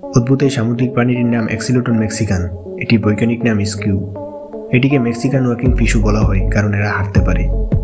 অদ্ভুত এই সামুদ্রিক প্রাণীটির নাম অ্যাক্সিলোটন মেক্সিকান। এটির বৈজ্ঞানিক নাম স্কিউ। এটিকে মেক্সিকান ওয়াকিং ফিশও বলা হয় কারণ এরা হাঁটতে পারে।